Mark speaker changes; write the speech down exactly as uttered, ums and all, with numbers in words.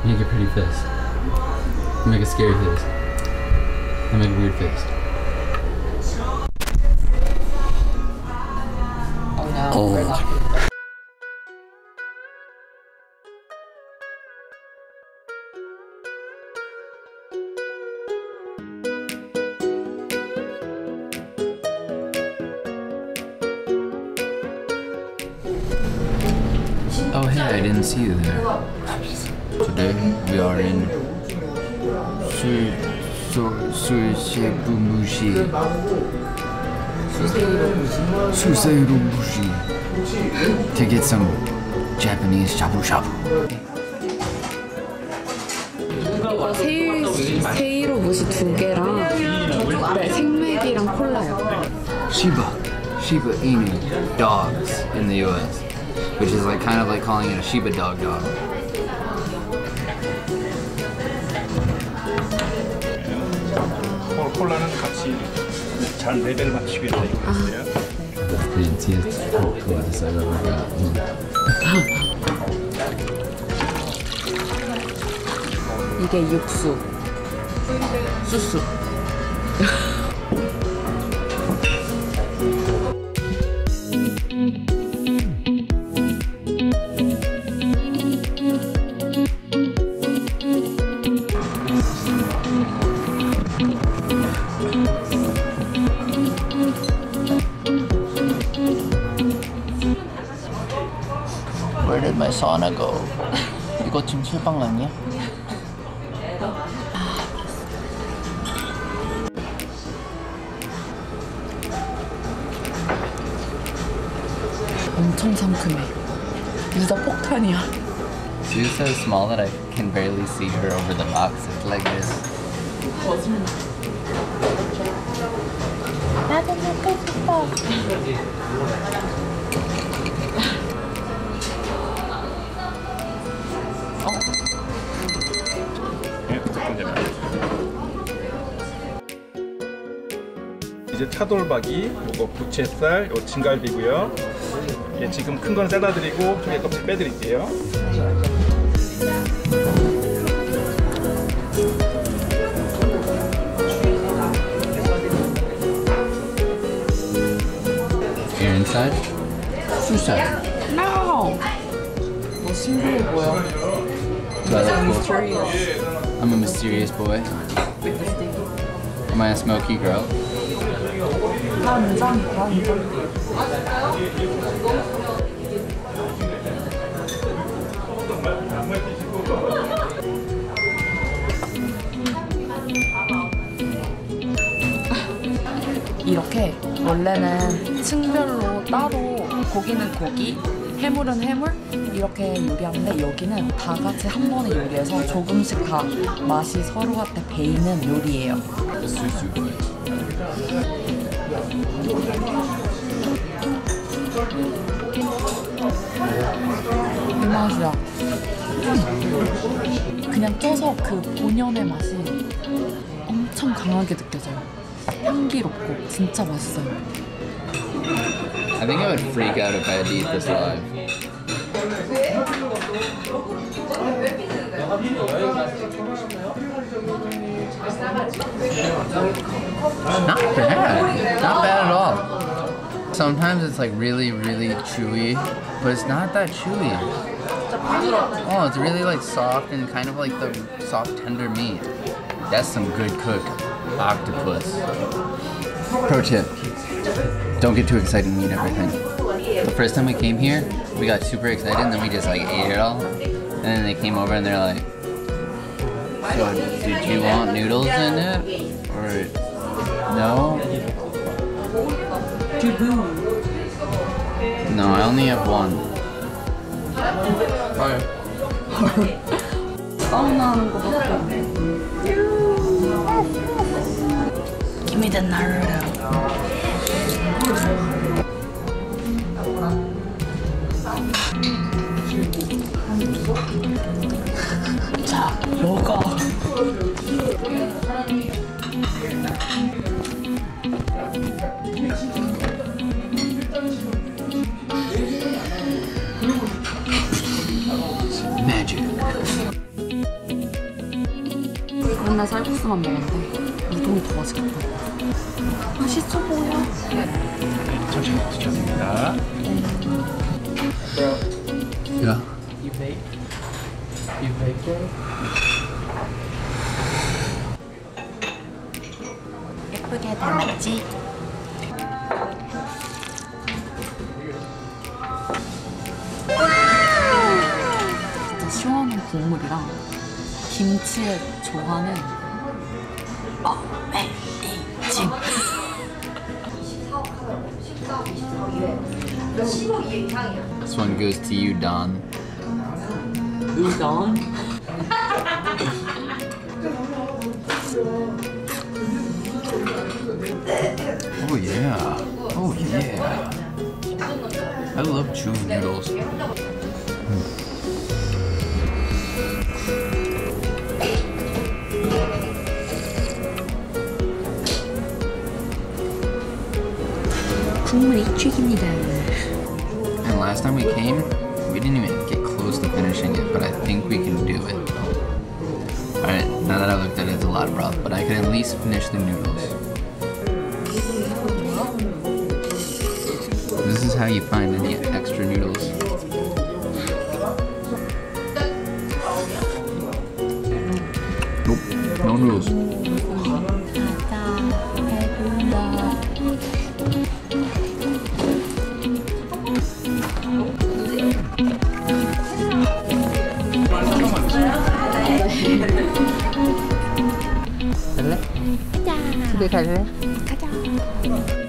Speaker 1: Make a pretty face. Make a scary face. And make a weird face.
Speaker 2: Oh no.
Speaker 1: Oh. Oh hey, I didn't see you there. Today we are in Saeiromushi. Saeiromushi to get some Japanese shabu shabu.
Speaker 2: 이거 세일, 세이로무시 두 개랑 네, 생맥이랑 콜라요.
Speaker 1: Shiba, Shiba Inu dogs in the U S, which is like kind of like calling it a Shiba dog dog.
Speaker 3: 콜라는 같이 잘 레벨 맞추기 위해서 이거 했어요.
Speaker 1: That's the easiest class I've ever gotten.
Speaker 2: 이게 육수. 수수.
Speaker 1: Where did my sauna go? 이거 지금 술빵 아니야?
Speaker 2: 엄청 상큼해. 진짜 폭탄이야.
Speaker 1: She's so small that I can barely see her over the box. It's like this.
Speaker 2: 나도 먹고 싶어.
Speaker 3: 이제 차돌박이, 요거 부채살, 요 진갈비고요. 예, 지금 큰 건 잘라드리고 조개 껍질 빼드릴게요.
Speaker 1: You're inside? Suicide.
Speaker 2: No. 뭐 신기해 보여. Mysterious.
Speaker 1: I'm a mysterious boy. Am I a smoky girl?
Speaker 2: 간장, 간장. 이렇게 원래는 층별로 따로 고기는 고기, 해물은 해물 이렇게 요리하는데 여기는 다 같이 한 번에 요리해서 조금씩 다 맛이 서로한테 배이는 요리예요. 이 맛이야. 그냥 쪄서 그 본연의 맛이 엄청 강하게 느껴져요. 향기롭고 진짜 맛있어요.
Speaker 1: I think I would freak out if I had to eat this live. Not bad. Not bad at all. Sometimes it's like really, really chewy, but it's not that chewy. Oh, it's really like soft and kind of like the soft, tender meat. That's some good cooked octopus. Pro tip. Don't get too excited and eat everything. The first time we came here, we got super excited and then we just like ate it all. And then they came over and they're like, so did you want noodles in it? Or no? No, I only have one.
Speaker 2: 사우나 하는 거 같아. Give me the Naruto. 자, 먹어.
Speaker 1: Magic.
Speaker 2: 맨날 쌀국수만 먹었는데 우동이 더 맛있겠다. 맛있어 보여.
Speaker 3: 천천히 드셔줍니다.
Speaker 1: Yeah.
Speaker 4: You bake? You bake it?
Speaker 2: 예쁘게 담았지? 진짜 시원한 국물이랑 김치에 좋아하는 어메이징.
Speaker 1: This one goes to you, Don.
Speaker 4: Udon?
Speaker 1: Oh yeah. Oh yeah. I love chewy noodles.
Speaker 2: 국물이 죽입니다.
Speaker 1: And last time we came, we didn't even get close to finishing it, but I think we can do it. Alright, now that I looked at it, it's a lot of broth, but I can at least finish the noodles. This is how you find any extra noodles. Nope, no noodles.
Speaker 2: 갈래? 가자. 집에 갈래? 가자.